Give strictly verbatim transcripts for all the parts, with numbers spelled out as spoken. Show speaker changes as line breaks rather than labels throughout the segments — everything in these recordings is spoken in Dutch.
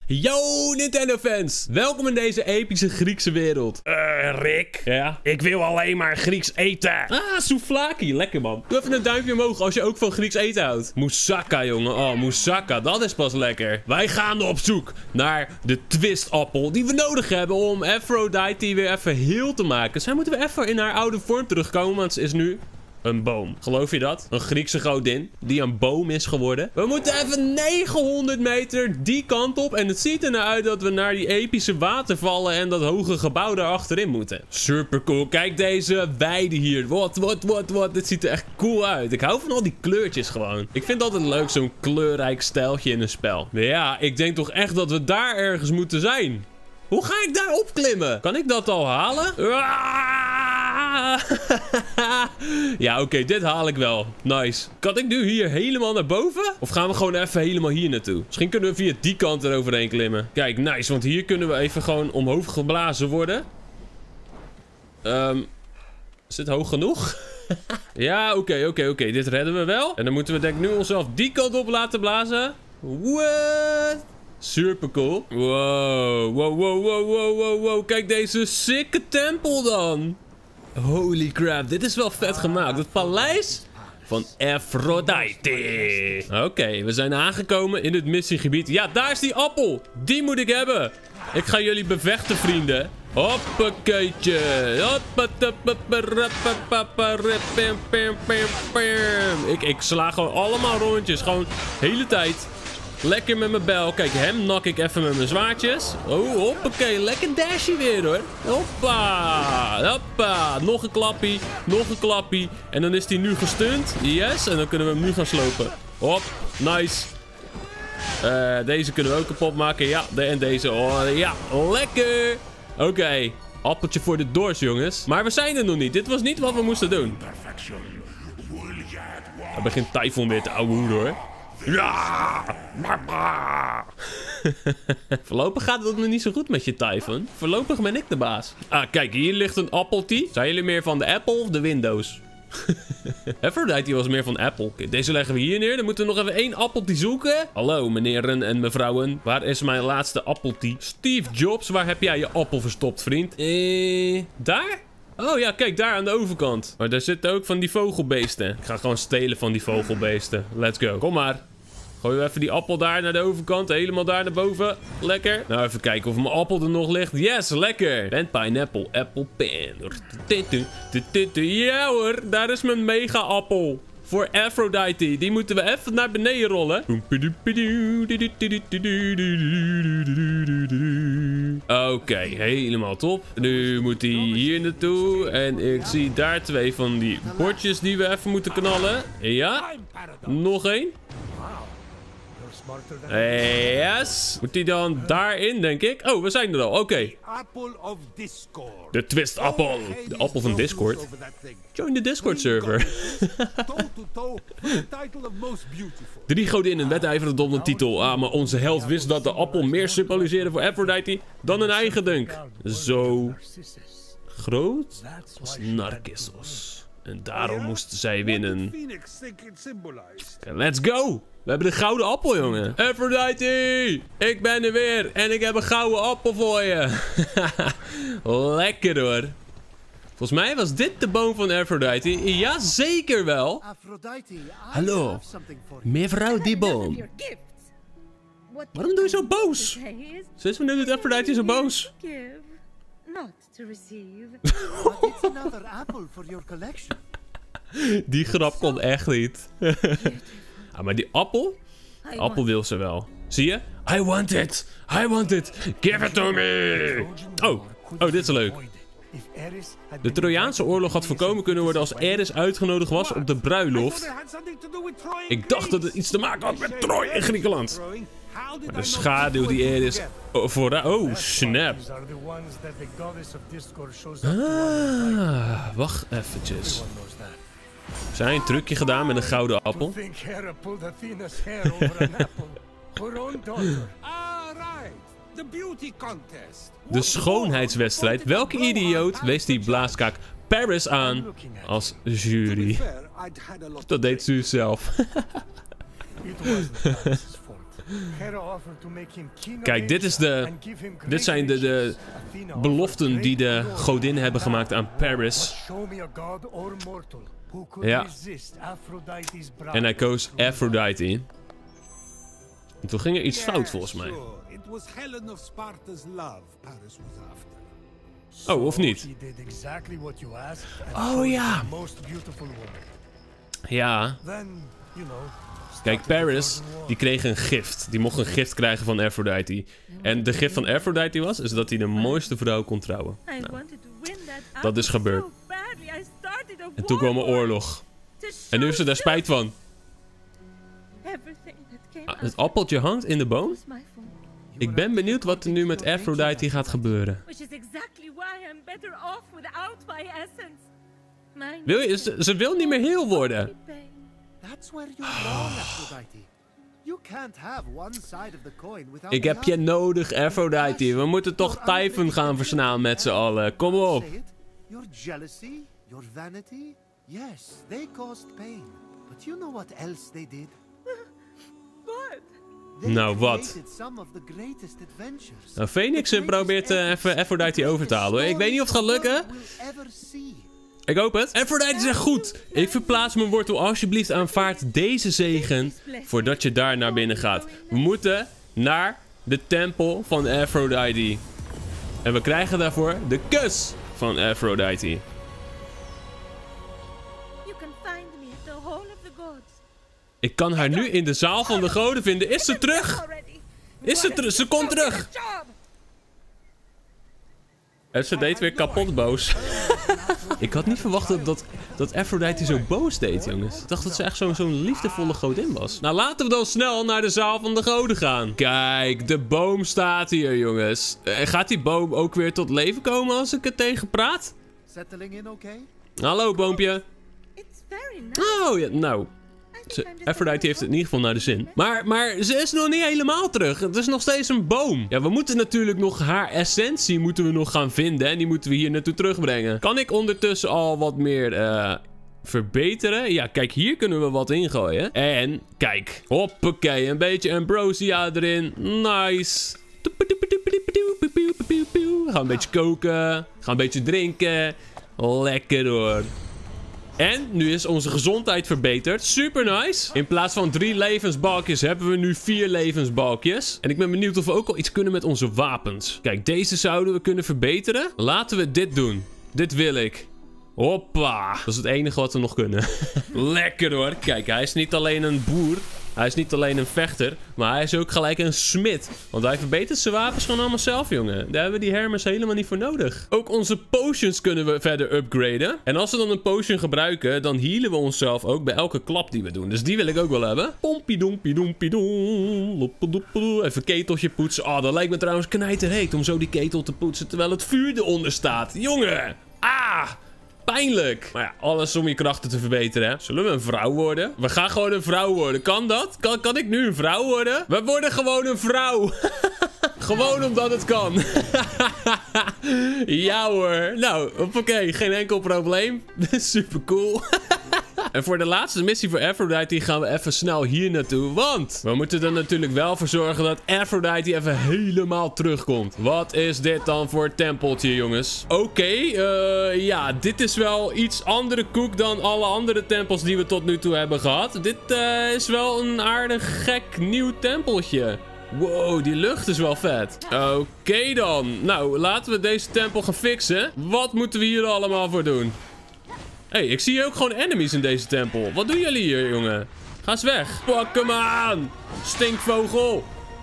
Yo Nintendo fans, welkom in deze epische Griekse wereld.
Eh, uh, Rick?
Ja?
Ik wil alleen maar Grieks eten.
Ah, souvlaki, lekker man. Doe even een duimpje omhoog als je ook van Grieks eten houdt. Moussaka jongen, oh moussaka, dat is pas lekker. Wij gaan op zoek naar de twistappel die we nodig hebben om Aphrodite weer even heel te maken. Zij moeten we even in haar oude vorm terugkomen, want ze is nu... een boom. Geloof je dat? Een Griekse godin die een boom is geworden. We moeten even negenhonderd meter die kant op. En het ziet er nou uit dat we naar die epische watervallen en dat hoge gebouw daar achterin moeten. Super cool. Kijk deze weide hier. Wat, wat, wat, wat. Dit ziet er echt cool uit. Ik hou van al die kleurtjes gewoon. Ik vind het altijd leuk zo'n kleurrijk stijltje in een spel. Maar ja, ik denk toch echt dat we daar ergens moeten zijn. Hoe ga ik daar opklimmen? Kan ik dat al halen? Ja, oké, okay, dit haal ik wel. Nice. Kan ik nu hier helemaal naar boven? Of gaan we gewoon even helemaal hier naartoe? Misschien kunnen we via die kant eroverheen klimmen. Kijk, nice, want hier kunnen we even gewoon omhoog geblazen worden. Um, is dit hoog genoeg? Ja, oké, okay, oké, okay, oké. Okay. Dit redden we wel. En dan moeten we denk ik nu onszelf die kant op laten blazen. What? Super cool. Wow, wow, wow, wow, wow, wow, wow. Kijk deze sikke tempel dan. Holy crap, dit is wel vet gemaakt. Het paleis van Aphrodite. Oké, okay, we zijn aangekomen in het missiegebied. Ja, daar is die appel. Die moet ik hebben. Ik ga jullie bevechten, vrienden. Hoppakeetje. Ik, ik sla gewoon allemaal rondjes. Gewoon de hele tijd. Lekker met mijn bel. Kijk, hem nak ik even met mijn zwaardjes. Oh, hoppakee. Lekker dashje weer, hoor. Hoppa. Hoppa. Nog een klappie. Nog een klappie. En dan is hij nu gestunt. Yes. En dan kunnen we hem nu gaan slopen. Hop. Nice. Uh, deze kunnen we ook kapot maken. Ja. De, en deze. Oh, ja. Lekker. Oké. Okay. Appeltje voor de doors, jongens. Maar we zijn er nog niet. Dit was niet wat we moesten doen. Er begint Typhoon weer te ouwehoeden, hoor. Ja! Voorlopig gaat het nog niet zo goed met je, Typhon. Voorlopig ben ik de baas. Ah, kijk, hier ligt een appeltje. Zijn jullie meer van de Apple of de Windows? Aphrodite was meer van Apple. Okay, deze leggen we hier neer. Dan moeten we nog even één appeltje zoeken. Hallo, meneren en mevrouwen. Waar is mijn laatste appeltje? Steve Jobs, waar heb jij je appel verstopt, vriend? Eh, daar? Oh ja, kijk, daar aan de overkant. Maar daar zitten ook van die vogelbeesten. Ik ga gewoon stelen van die vogelbeesten. Let's go. Kom maar. Gooi even die appel daar naar de overkant. Helemaal daar naar boven. Lekker. Nou, even kijken of mijn appel er nog ligt. Yes, lekker. En pineapple, apple pen. Ja hoor, daar is mijn mega appel. Voor Aphrodite. Die moeten we even naar beneden rollen. Oké, okay, helemaal top. Nu moet hij hier naartoe. En ik zie daar twee van die bordjes die we even moeten knallen. Ja. Nog één. Yes. Moet hij dan daarin, denk ik? Oh, we zijn er al. Oké. Okay. De twistappel. De appel van Discord. Join de Discord server. Drie godinnen wedijveren om de titel. Ah, maar onze held wist dat de appel meer symboliseerde voor Aphrodite dan een eigen dunk. Zo groot als Narcissus. En daarom moesten zij winnen. Okay, let's go! We hebben de gouden appel, jongen. Aphrodite! Ik ben er weer. En ik heb een gouden appel voor je. Lekker hoor. Volgens mij was dit de boom van Aphrodite. Ja, zeker wel. Hallo. Mevrouw die boom. Waarom doe je zo boos? Sinds wanneer doet Aphrodite zo boos? Die grap kon echt niet. Ah, maar die appel? Die appel wil ze wel. Zie je? I want it! I want it! Give it to me! Oh, oh, dit is leuk. De Trojaanse oorlog had voorkomen kunnen worden als Ares uitgenodigd was op de bruiloft. Ik dacht dat het iets te maken had met Troy in Griekenland. Maar de schaduw die Ares... Oh, voor... oh, snap. Ah, wacht eventjes. Zijn een trucje gedaan met een gouden appel. De schoonheidswedstrijd. Welke idioot wees die blaaskaak Paris aan als jury? Dat deed ze zelf. Kijk, dit is de... Dit zijn de, de beloften die de godin hebben gemaakt aan Paris. Ja. En hij koos Aphrodite. En toen ging er iets fout volgens mij. Oh, of niet? Oh ja. Ja. Kijk, Paris, die kreeg een gift. Die mocht een gift krijgen van Aphrodite. En de gift van Aphrodite was, is dat hij de mooiste vrouw kon trouwen. Nou, dat is gebeurd. En toen kwam een oorlog. En nu heeft ze daar spijt van. Ah, het appeltje hangt in de boom? Ik ben benieuwd wat er nu met Aphrodite gaat gebeuren. Wil je, ze, ze wil niet meer heel worden. Ik heb je nodig, Aphrodite. We moeten toch Typhon gaan verslaan met z'n allen. Kom op. Nou, wat? Nou, Phoenix probeert uh, even Aphrodite over te halen. Ik weet niet of het gaat lukken. Ik hoop het. Aphrodite zegt goed. Ik verplaats mijn wortel. Alsjeblieft, aanvaard deze zegen voordat je daar naar binnen gaat. We moeten naar de tempel van Aphrodite. En we krijgen daarvoor de kus van Aphrodite. Ik kan haar nu in de zaal van de goden vinden. Is ze terug? Is ze terug? Ze komt terug. En ze deed weer kapot boos. Ik had niet verwacht dat, dat, dat Aphrodite zo boos deed, jongens. Ik dacht dat ze echt zo'n zo'n liefdevolle godin was. Nou, laten we dan snel naar de zaal van de goden gaan. Kijk, de boom staat hier, jongens. En gaat die boom ook weer tot leven komen als ik het tegen praat? Hallo, boompje. Oh, ja, nou... Ze, Aphrodite heeft het in ieder geval naar de zin. Maar, maar ze is nog niet helemaal terug. Het is nog steeds een boom. Ja, we moeten natuurlijk nog haar essentie moeten we nog gaan vinden. En die moeten we hier naartoe terugbrengen. Kan ik ondertussen al wat meer uh, verbeteren? Ja, kijk, hier kunnen we wat ingooien. En, kijk. Hoppakee, een beetje ambrosia erin. Nice. We gaan een beetje koken. Gaan een beetje drinken. Lekker hoor. En nu is onze gezondheid verbeterd. Super nice. In plaats van drie levensbalkjes hebben we nu vier levensbalkjes. En ik ben benieuwd of we ook al iets kunnen met onze wapens. Kijk, deze zouden we kunnen verbeteren. Laten we dit doen. Dit wil ik. Hoppa. Dat is het enige wat we nog kunnen. Lekker hoor. Kijk, hij is niet alleen een boer. Hij is niet alleen een vechter. Maar hij is ook gelijk een smid. Want hij verbetert zijn wapens gewoon allemaal zelf, jongen. Daar hebben we die Hermes helemaal niet voor nodig. Ook onze potions kunnen we verder upgraden. En als we dan een potion gebruiken, dan healen we onszelf ook bij elke klap die we doen. Dus die wil ik ook wel hebben. Pompiedoempiedoempiedoem. Even keteltje poetsen. Oh, dat lijkt me trouwens knijterheet om zo die ketel te poetsen terwijl het vuur eronder staat. Jongen. Ah. Pijnlijk. Maar ja, alles om je krachten te verbeteren, hè. Zullen we een vrouw worden? We gaan gewoon een vrouw worden. Kan dat? Kan, kan ik nu een vrouw worden? We worden gewoon een vrouw. Gewoon omdat het kan. Ja hoor. Nou, oké. Geen enkel probleem. Super cool. En voor de laatste missie voor Aphrodite gaan we even snel hier naartoe. Want we moeten er natuurlijk wel voor zorgen dat Aphrodite even helemaal terugkomt. Wat is dit dan voor tempeltje, jongens? Oké, okay, uh, ja, dit is wel iets andere koek dan alle andere tempels die we tot nu toe hebben gehad. Dit uh, is wel een aardig gek nieuw tempeltje. Wow, die lucht is wel vet. Oké okay dan. Nou, laten we deze tempel gaan fixen. Wat moeten we hier allemaal voor doen? Hé, hey, ik zie ook gewoon enemies in deze tempel. Wat doen jullie hier, jongen? Ga eens weg. Pak hem aan. Stinkvogel.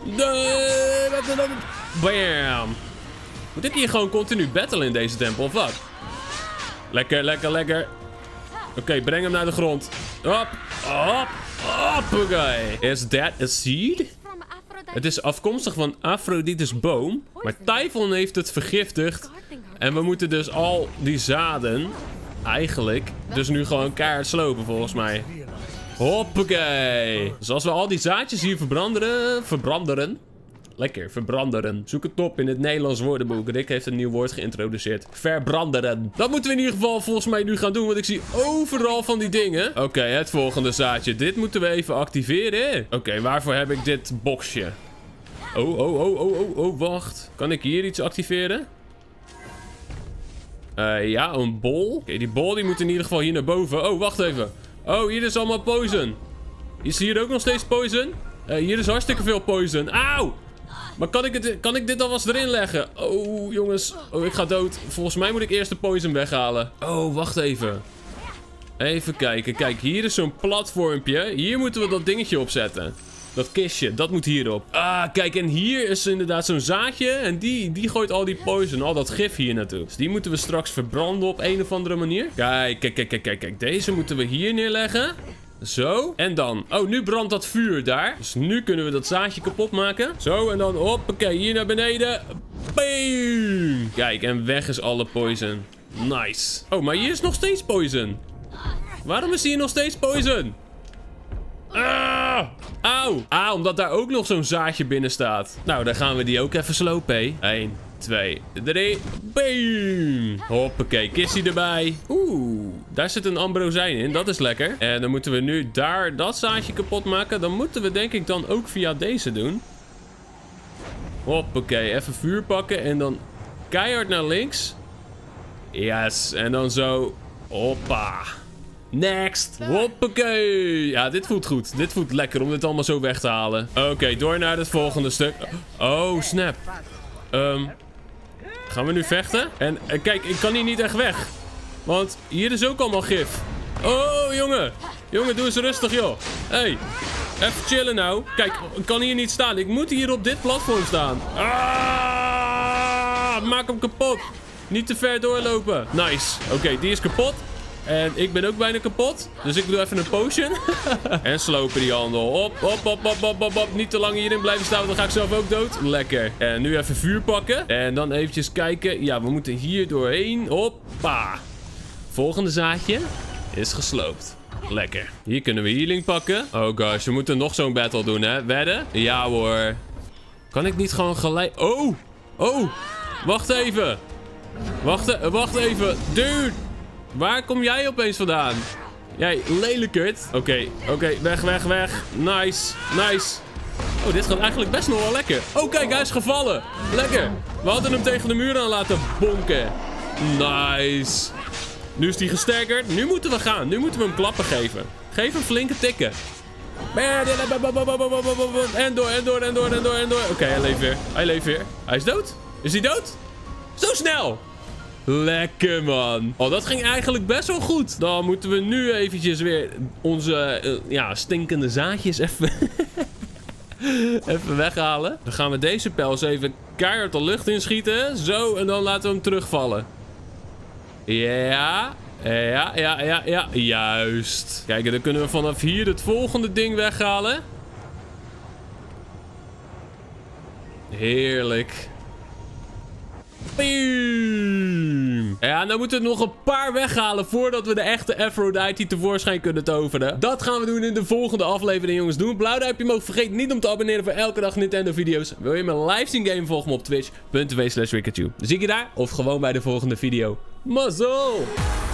Bam. Moet ik hier gewoon continu battlen in deze tempel, of wat? Lekker, lekker, lekker. Oké, okay, breng hem naar de grond. Hop, hop, hop. Oké. Is that a seed? Het is afkomstig van Aphrodite's boom. Maar Typhon heeft het vergiftigd. En we moeten dus al die zaden... Eigenlijk. Dus nu gewoon keihard slopen volgens mij. Hoppakee. Dus als we al die zaadjes hier verbranderen. Verbranderen. Lekker, verbranderen. Zoek het op in het Nederlands woordenboek. Rick heeft een nieuw woord geïntroduceerd. Verbranderen. Dat moeten we in ieder geval volgens mij nu gaan doen, want ik zie overal van die dingen. Oké, okay, het volgende zaadje. Dit moeten we even activeren. Oké, okay, waarvoor heb ik dit boxje? Oh, oh, oh, oh, oh, oh, wacht. Kan ik hier iets activeren? Uh, ja, een bol. Oké, okay, die bol die moet in ieder geval hier naar boven. Oh, wacht even. Oh, hier is allemaal poison. Is hier ook nog steeds poison? Uh, hier is hartstikke veel poison. Auw! Maar kan ik, het, kan ik dit alvast erin leggen? Oh, jongens. Oh, ik ga dood. Volgens mij moet ik eerst de poison weghalen. Oh, wacht even. Even kijken. Kijk, hier is zo'n platformpje. Hier moeten we dat dingetje opzetten. Dat kistje, dat moet hierop. Ah, kijk, en hier is inderdaad zo'n zaadje. En die, die gooit al die poison, al dat gif hier naartoe. Dus die moeten we straks verbranden op een of andere manier. Kijk, kijk, kijk, kijk, kijk, kijk. Deze moeten we hier neerleggen. Zo. En dan. Oh, nu brandt dat vuur daar. Dus nu kunnen we dat zaadje kapot maken. Zo, en dan hoppakee, hier naar beneden. Boom. Kijk, en weg is alle poison. Nice. Oh, maar hier is nog steeds poison. Waarom is hier nog steeds poison? Ah! Auw! Ah, omdat daar ook nog zo'n zaadje binnen staat. Nou, dan gaan we die ook even slopen, hé. één, twee, drie. Boom! Hoppakee, kissie erbij. Oeh, daar zit een ambrozijn in. Dat is lekker. En dan moeten we nu daar dat zaadje kapot maken. Dan moeten we denk ik dan ook via deze doen. Hoppakee, even vuur pakken. En dan keihard naar links. Yes, en dan zo. Hoppa. Next. Hoppakee. Ja, dit voelt goed. Dit voelt lekker om dit allemaal zo weg te halen. Oké, okay, door naar het volgende stuk. Oh, snap. Um, gaan we nu vechten? En uh, kijk, ik kan hier niet echt weg. Want hier is ook allemaal gif. Oh, jongen. Jongen, doe eens rustig, joh. Hey, even chillen nou. Kijk, ik kan hier niet staan. Ik moet hier op dit platform staan. Ah, maak hem kapot. Niet te ver doorlopen. Nice. Oké, okay, die is kapot. En ik ben ook bijna kapot. Dus ik doe even een potion. En slopen die handel. Op, op, op, op, op, op, op. Niet te lang hierin blijven staan, want dan ga ik zelf ook dood. Lekker. En nu even vuur pakken. En dan eventjes kijken. Ja, we moeten hier doorheen. Hoppa. Volgende zaadje is gesloopt. Lekker. Hier kunnen we healing pakken. Oh gosh, we moeten nog zo'n battle doen, hè? Wedden? Ja hoor. Kan ik niet gewoon gelijk... Oh! Oh! Wacht even. Wacht, wacht even. Dude! Waar kom jij opeens vandaan? Jij lelijkert. Oké, okay, oké. Okay, weg, weg, weg. Nice, nice. Oh, dit gaat eigenlijk best nog wel lekker. Oh, kijk, hij is gevallen. Lekker. We hadden hem tegen de muur aan laten bonken. Nice. Nu is hij gesterkerd. Nu moeten we gaan. Nu moeten we hem klappen geven. Geef hem flinke tikken. En door, en door, en door, en door, en door. Oké, okay, hij leeft weer. Hij leeft weer. Hij is dood. Is hij dood? Zo snel. Lekker, man. Oh, dat ging eigenlijk best wel goed. Dan moeten we nu eventjes weer onze uh, ja, stinkende zaadjes even... even weghalen. Dan gaan we deze pels even keihard de lucht inschieten. Zo, en dan laten we hem terugvallen. Ja. Ja, ja, ja, ja. Juist. Kijk, dan kunnen we vanaf hier het volgende ding weghalen. Heerlijk. Boom. Ja, dan moeten we nog een paar weghalen voordat we de echte Aphrodite tevoorschijn kunnen toveren. Dat gaan we doen in de volgende aflevering, jongens. Doe een blauw duimpje omhoog. Vergeet niet om te abonneren voor elke dag Nintendo video's. Wil je mijn live zien game volgen me op twitch punt t v slash rickachu. Dan zie ik je daar of gewoon bij de volgende video. Mazzel!